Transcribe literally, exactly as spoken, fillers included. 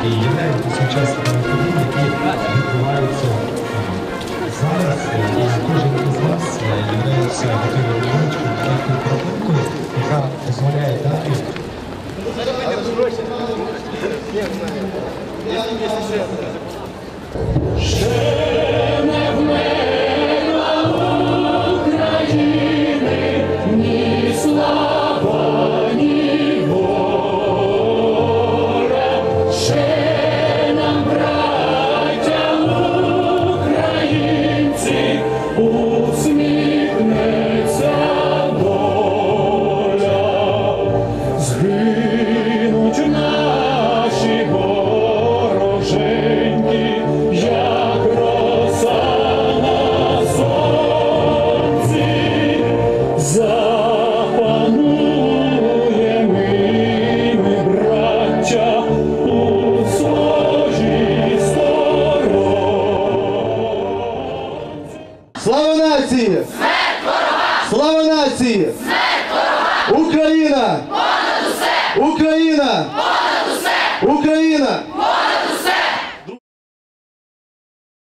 і являються сучасними подіями, які відбуваються зараз. І кожен із нас являється такою невеличкою маленькою проблемкою, яка дозволяє дати ще не вмерла України ні слава, ні воля. Ще нам, браття українці, усміхнеться доля. Згинуть наші вороженьки, як роса на сонці. Запануємо ми, браття, у своїй сторонці. Слава нації! Смерть ворогам! Слава нації! Смерть ворогам! Україна! Понад усе! Україна! Понад